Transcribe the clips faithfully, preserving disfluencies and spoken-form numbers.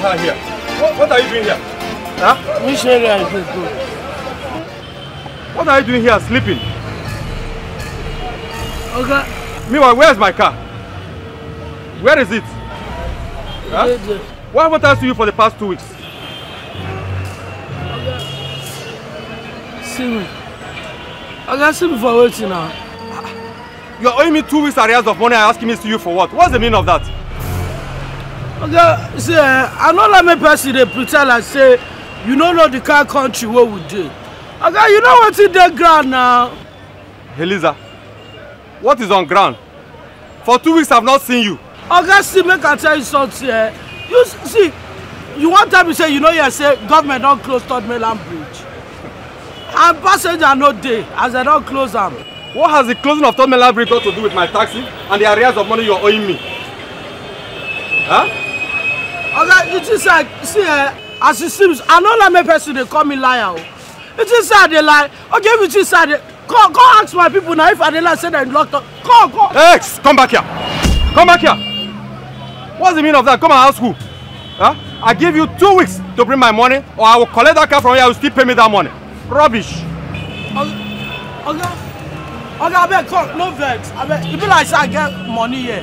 her here. What, what are you doing here? Huh? Which area is it? What are you doing here, sleeping? Okay. Meanwhile, where is my car? Where is it? Huh? What haven't I seen you for the past two weeks? Okay. See me. Okay, see me for waiting now. You are owing me two weeks arrears of money and asking me to see you for what? What's the meaning of that? Okay, see, uh, I know let me person they pretend like say you don't know the kind of country what we do. Okay, you know what's in the ground now? Eliza, what is on ground? For two weeks I've not seen you. Okay, see, make I tell you something. Uh, you see, you want time to say you know you say government don't close Third Mainland Bridge. And passenger no day as they don't close them. What has the closing of Third Mainland Bridge got to do with my taxi and the arrears of money you are owing me? Huh? Okay, it is like, see, uh, as it seems, I know that my person they call me liar. It is sad they lie. Okay, it is sad. Come, come ask my people now if I lie say they locked up. Come, come. Hey, come back here. Come back here. What's the meaning of that? Come and ask who? Huh? I give you two weeks to bring my money, or I will collect that car from you. I will still pay me that money. Rubbish. Okay, okay, okay. I beg, come, no vex. I beg. It be like say I get money here.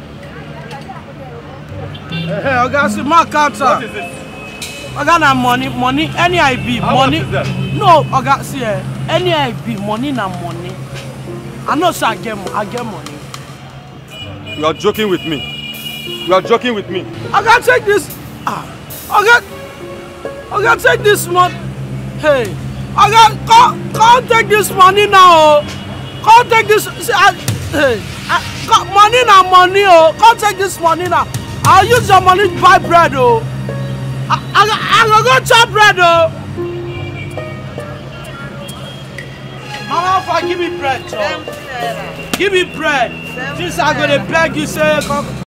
Hey, okay, I see my counter. What is this? I got na money, money, any I be, How money. much is that? No, I got see, uh, any I be, money na money. I know, sir, I get, I get money. You are joking with me. You are joking with me. I gotta take this. Ah, I got, I gotta take this money. Hey, I got, can't, can't take this money now. Can't take this. See, I, hey, I got money na money. Oh, can't take this money now. I'll use your money to buy bread. Oh. I, I, I, I go chop bread, oh. Mama, if I give me bread, John. Give me bread. Since I'm gonna beg you, say,